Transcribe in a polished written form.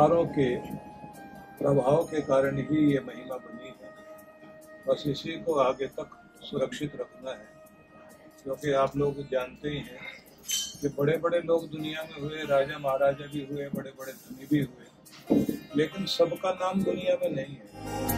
संस्कारों के प्रभाव के कारण ही ये महिमा बनी है। बस इसी को आगे तक सुरक्षित रखना है, क्योंकि आप लोग जानते ही हैं कि बड़े बड़े लोग दुनिया में हुए, राजा महाराजा भी हुए, बड़े बड़े धनी भी हुए, लेकिन सबका नाम दुनिया में नहीं है।